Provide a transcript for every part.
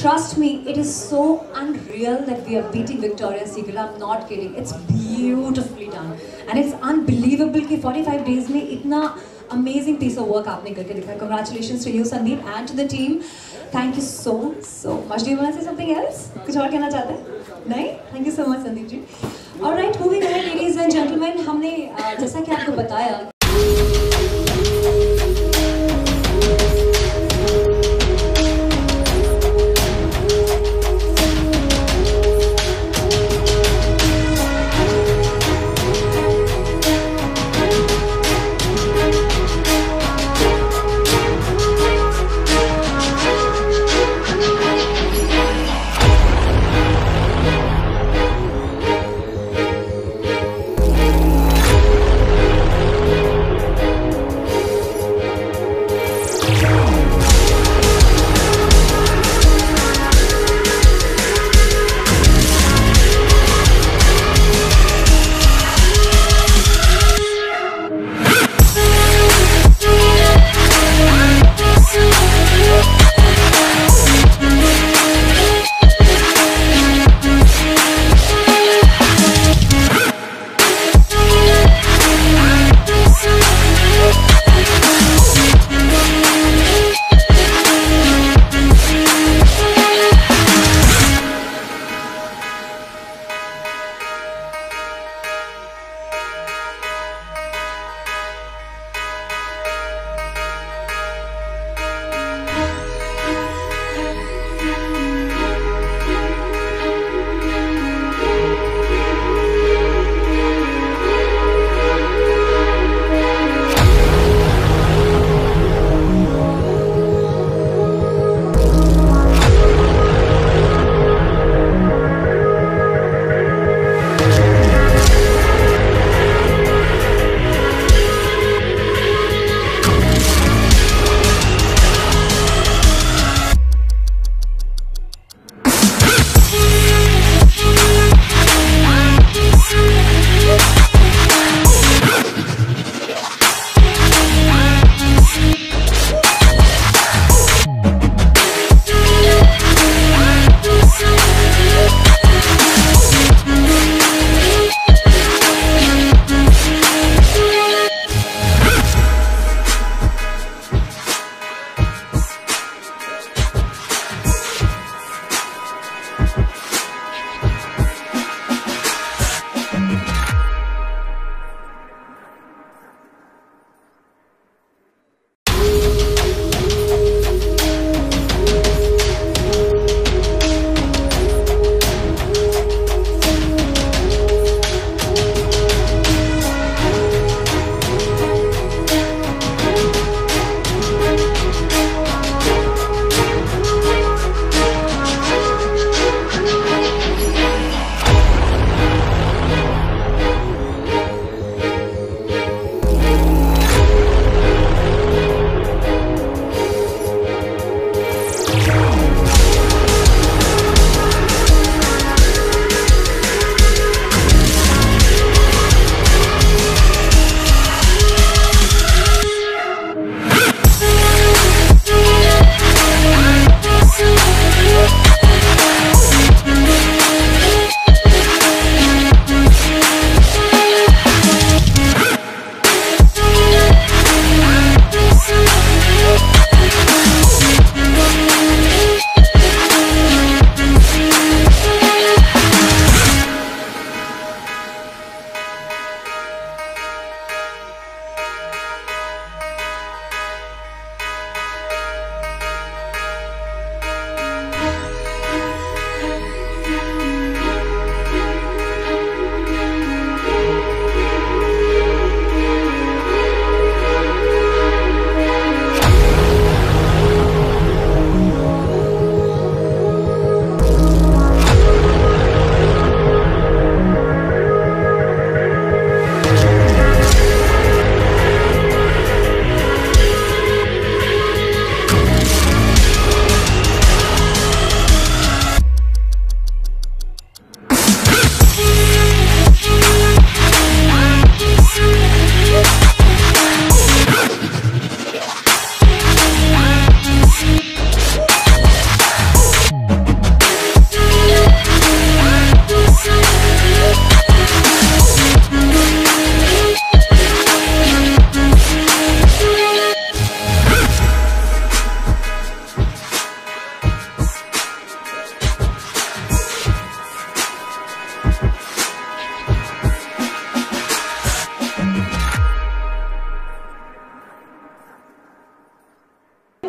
Trust me, it is so unreal that we are beating Victoria's Secret. I'm not kidding. It's beautifully done. And it's unbelievable कि 45 days में इतना amazing piece of work आपने करके दिखाया. Congratulations to you, Sandeep, and to the team. Thank you so much. Do you want to say something else? कुछ और कहना चाहते हैं? नहीं? Thank you so much, Sandeep ji. All right, moving ahead, ladies and gentlemen. हमने जैसा कि आपको बताया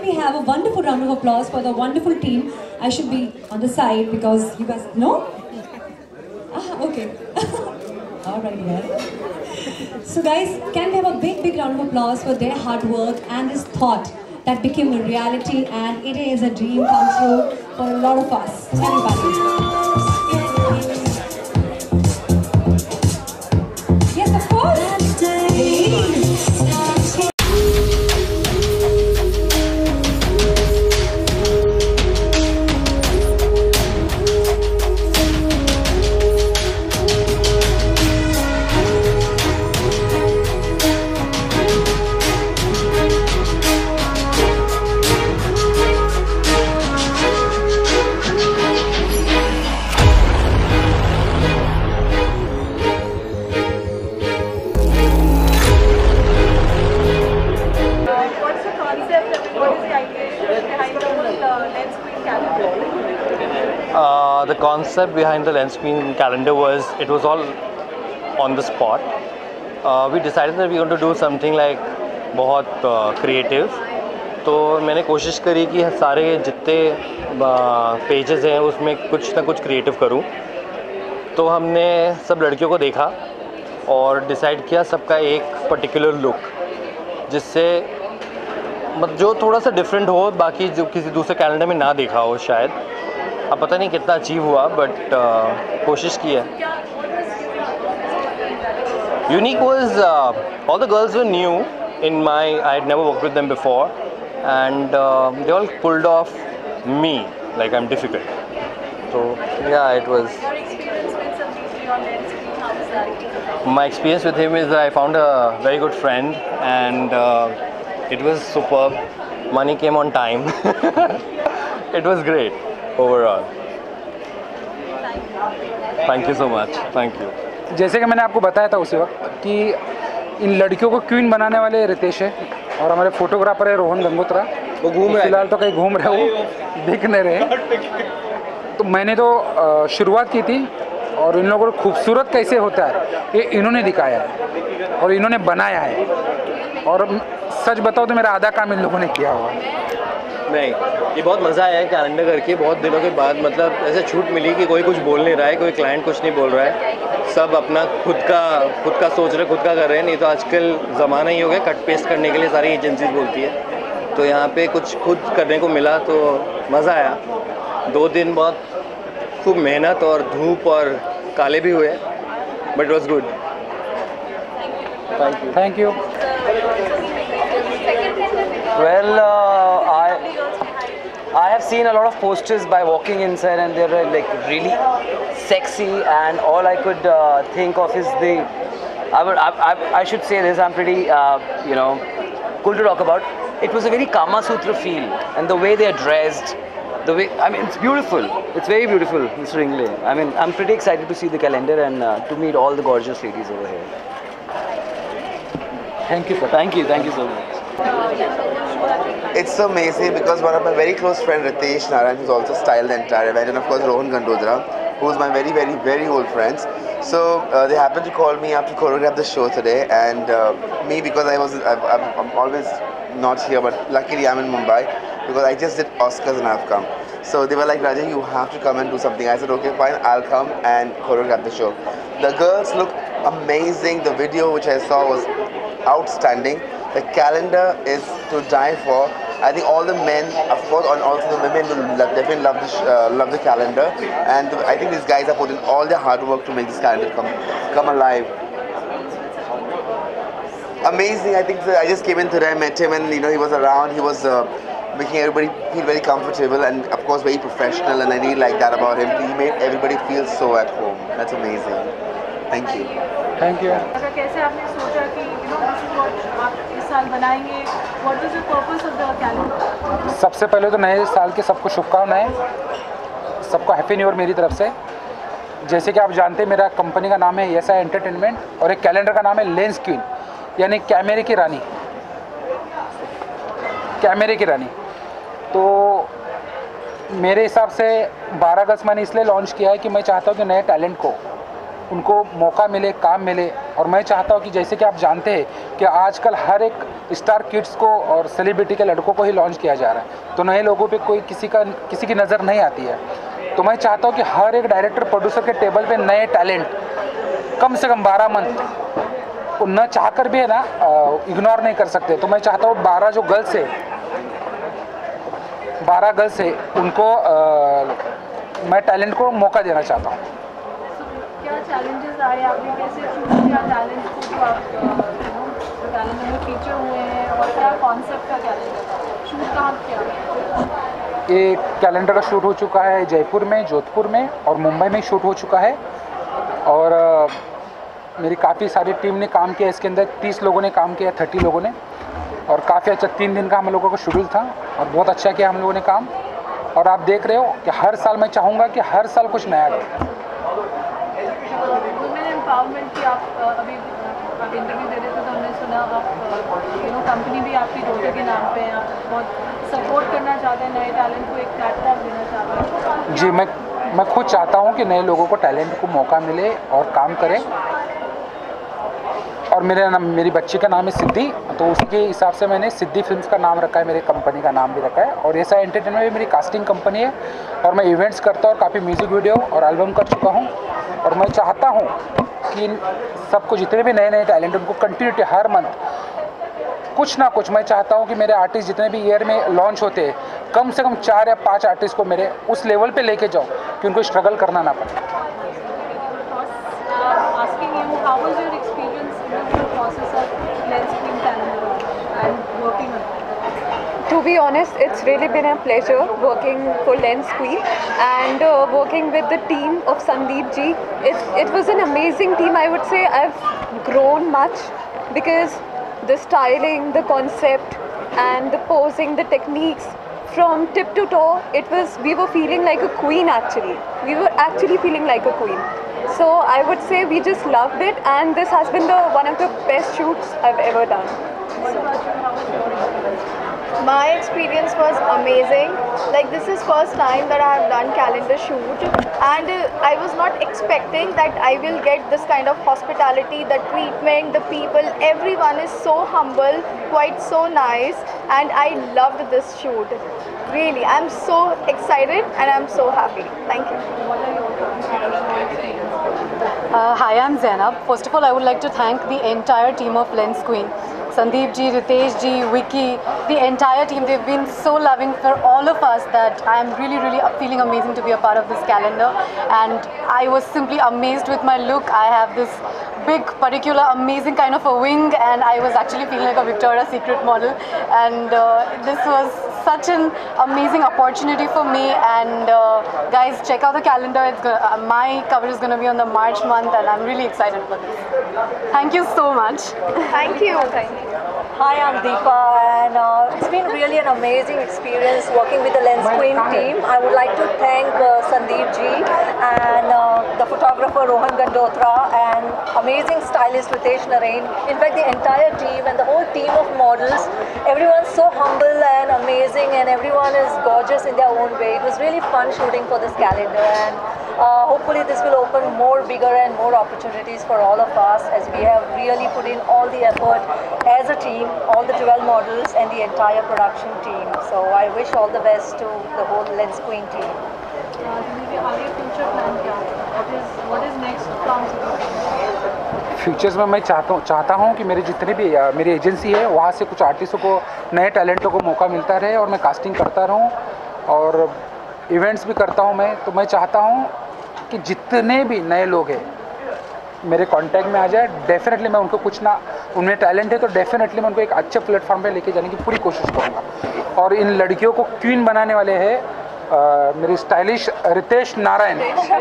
we have a wonderful round of applause for the wonderful team? I should be on the side because you guys no. Okay. All right, yeah. So guys, can we have a big round of applause for their hard work and this thought that became a reality, and it is a dream come true for a lot of us. Everybody. Yes, of course. The concept behind the lens screen calendar was, it was all on the spot. We decided that we were going to do something like बहुत creative. तो मैंने कोशिश करी कि सारे जितने pages हैं उसमें कुछ ना कुछ क्रिएटिव करूं. तो हमने सब लड़कियों को देखा और डिसाइड किया सबका एक पर्टिकुलर लुक, जिससे मतलब जो थोड़ा सा डिफरेंट हो, बाकी जो किसी दूसरे कैलेंडर में ना देखा हो शायद. अब पता नहीं कितना अचीव हुआ, बट कोशिश की है. Unique was all the girls were new in my, I had never worked with them before, and they all pulled off me like I am difficult. तो yeah, it was my experience with him is that I found a very good friend, and it was superb. Money came on time. It was great overall. Thank you so much. Thank you. जैसे कि मैंने आपको बताया था उसी वक्त कि इन लड़कियों को क्वीन बनाने वाले रितेश है और हमारे फोटोग्राफर है रोहन गंगोत्रा. वो घूम रहे, फिलहाल तो कहीं घूम रहे, वो दिख नहीं रहे. तो मैंने तो शुरुआत की थी, और इन लोगों को खूबसूरत कैसे होता है ये इन्होंने दिखाया है और इन्होंने बनाया है. और सच बताओ तो मेरा आधा काम इन लोगों ने किया हुआ. नहीं, ये बहुत मज़ा आया है कैलेंडर करके. बहुत दिनों के बाद मतलब ऐसे छूट मिली कि कोई कुछ बोल नहीं रहा है, कोई क्लाइंट कुछ नहीं बोल रहा है, सब अपना खुद का सोच रहे, खुद का कर रहे हैं. नहीं तो आजकल ज़माना ही हो गया, कट पेस्ट करने के लिए सारी एजेंसीज बोलती है. तो यहाँ पे कुछ खुद करने को मिला तो मज़ा आया. 2 दिन बहुत खूब मेहनत और धूप और काले भी हुए, but it was good. Thank you. Well, I have seen a lot of posters by walking inside, and they're like really sexy, and all I could think of is I should say this, I'm pretty cool to talk about. It was a very Kama Sutra feel, and the way they're dressed, the way, I mean, it's beautiful. It's very beautiful, Mr. Ringley. I mean, I'm pretty excited to see the calendar and to meet all the gorgeous ladies over here. Thank you, sir. Thank you so much. It's amazing because one of my very close friend Ritesh Narayan, who's also styled the entire event, and of course Rohan Gandodra, who's my very old friends. So they happened to call me up to choreograph the show today, and me, because I'm always not here, but luckily I'm in Mumbai because I just did Oscars and I've come. So they were like, Raja, you have to come and do something. I said, okay, fine, I'll come and choreograph the show. The girls look amazing. The video which I saw was outstanding. The calendar is to die for. I think all the men, of course, and also the women will definitely love the calendar. And I think these guys have put in all their hard work to make this calendar come alive. Amazing. I think I just came in today, I met him, and he was around. He was making everybody feel very comfortable and of course very professional, and I really like that about him. He made everybody feel so at home. That's amazing. Thank you. Thank you. कैसे आपने सोचा कि this is what आप इस साल बनाएंगे? What is the purpose of the calendar? सबसे पहले तो नए साल के सबको शुभकामनाएं, सबको हैप्पी न्यू ईयर मेरी तरफ से. जैसे कि आप जानते हैं मेरा कंपनी का नाम है ESI एंटरटेनमेंट और एक कैलेंडर का नाम है लेंस क्वीन, यानी कैमरे की रानी. कैमरे की रानी. तो मेरे हिसाब से 12 अगस्त मैंने इसलिए लॉन्च किया है कि मैं चाहता हूँ कि नए टैलेंट को उनको मौका मिले, काम मिले. और मैं चाहता हूँ कि जैसे कि आप जानते हैं कि आजकल हर एक स्टार किड्स को और सेलिब्रिटी के लड़कों को ही लॉन्च किया जा रहा है, तो नए लोगों पे कोई किसी की नज़र नहीं आती है। तो मैं चाहता हूँ कि हर एक डायरेक्टर प्रोड्यूसर के टेबल पे नए टैलेंट कम से कम 12 मंथ वो न चाहकर भी है ना इग्नोर नहीं कर सकते। तो मैं चाहता हूँ 12 गर्ल्स है उनको मैं टैलेंट को मौका देना चाहता हूँ। क्या चैलेंजेस आए, आपने कैसे शूट किया टैलेंट को, जो आप टैलेंट में फीचर हुए हैं, और क्या कॉन्सेप्ट का कैलेंडर था, शूट कहाँ किया? ये कैलेंडर का शूट हो चुका है जयपुर में, जोधपुर में और मुंबई में शूट हो चुका है। और मेरी काफ़ी सारी टीम ने काम किया इसके अंदर, 30 लोगों ने काम किया, 30 लोगों ने, और काफ़ी अच्छा 3 दिन का हम लोगों का शेड्यूल था और बहुत अच्छा किया हम लोगों ने काम। और आप देख रहे हो कि हर साल मैं चाहूँगा कि हर साल कुछ नया दे। वुमेन एम्पावरमेंट की आप अभी आप इंटरव्यू दे रहे थे तो हमने सुना आप कंपनी भी आपकी डॉटर के नाम पे है, आप बहुत सपोर्ट करना चाहते हैं, नए टैलेंट को एक प्लेटफॉर्म देना चाहते हैं। जी, मैं खुद चाहता हूँ कि नए लोगों को टैलेंट को मौका मिले और काम करें। और मेरी बच्ची का नाम है सिद्धि, तो उसके हिसाब से मैंने सिद्धि फिल्म्स का नाम रखा है, मेरे कंपनी का नाम भी रखा है। और ऐसा एंटरटेनमेंट में मेरी कास्टिंग कंपनी है और मैं इवेंट्स करता हूँ और काफ़ी म्यूज़िक वीडियो और एल्बम कर चुका हूँ। और मैं चाहता हूँ कि सबको जितने भी नए टैलेंट उनको कंटिन्यूटी हर मंथ कुछ ना कुछ, मैं चाहता हूँ कि मेरे आर्टिस्ट जितने भी ईयर में लॉन्च होते हैं कम से कम 4 या 5 आर्टिस्ट को मेरे उस लेवल पे लेके जाओ कि उनको स्ट्रगल करना ना पड़े। Asking you, how was your experience in the process of Lens Queen calendar and working on it? To be honest, it's really been a pleasure working for Lens Queen and working with the team of Sandeep ji. It was an amazing team. I would say I've grown much because the styling, the concept and the posing, the techniques from tip to toe, we were feeling like a queen actually. We were actually feeling like a queen. So I would say we just loved it, and this has been one of the best shoots I've ever done. My experience was amazing. Like, this is first time that I have done calendar shoot, and I was not expecting that I will get this kind of hospitality, the treatment, the people, everyone is so humble, quite so nice, and I loved this shoot. Really, I'm so excited and I'm so happy. Thank you. Hi, I'm Zainab. First of all, I would like to thank the entire team of Lens Queen. Sandeep ji, Ritesh ji, Vicky, the entire team, they've been so loving for all of us that I'm really feeling amazing to be a part of this calendar. And I was simply amazed with my look. I have this big, particular, amazing kind of a wing, and I was actually feeling like a Victoria's Secret model. And this was such an amazing opportunity for me. And guys, check out the calendar. My cover is going to be on the March month, and I'm really excited for this. Thank you so much. Thank you. Hi, I'm Deepa, and it's been really an amazing experience working with the Lens Queen team. I would like to thank Sandeep ji and the photographer Rohan Gandotra and amazing stylist Ritesh Narain. In fact, the entire team and the whole team of models, everyone's so humble and amazing, and everyone is gorgeous in their own way. It was really fun shooting for this calendar, and hopefully this will open more bigger and more opportunities for all of us, as we have really put in all the effort as a team, all the 12 models and the entire production team. So I wish all the best to the whole Lens Queen team. What is next plans? Futures में मैं चाहता हूँ कि मेरे जितने भी मेरी agency है वहाँ से कुछ आर्टिस्टों को, नए टैलेंटों को मौका मिलता रहे और मैं कास्टिंग करता रहूँ और इवेंट्स भी करता हूँ मैं। तो मैं चाहता हूँ कि जितने भी नए लोग हैं मेरे कांटेक्ट में आ जाए। डेफिनेटली मैं उनको कुछ ना, उनमें टैलेंट है तो डेफिनेटली मैं उनको एक अच्छे प्लेटफॉर्म पे लेके जाने की पूरी कोशिश करूँगा। और इन लड़कियों को क्वीन बनाने वाले हैं मेरी स्टाइलिश रितेश नारायण।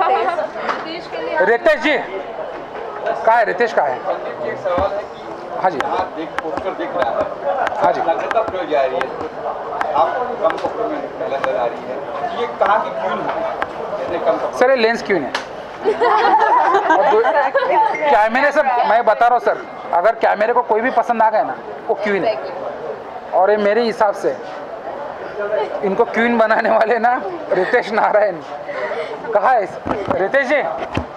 रितेश जी कहाँ है? रितेश कहाँ है? हाँ जी, हाँ जी। सर ये लेंस क्वीन है। कैमरे से मैं बता रहा हूँ सर, अगर कैमरे को कोई भी पसंद आ गया ना वो क्वीन है। और ये मेरे हिसाब से इनको क्वीन बनाने वाले ना रितेश नारायण। कहाँ है रितेश जी?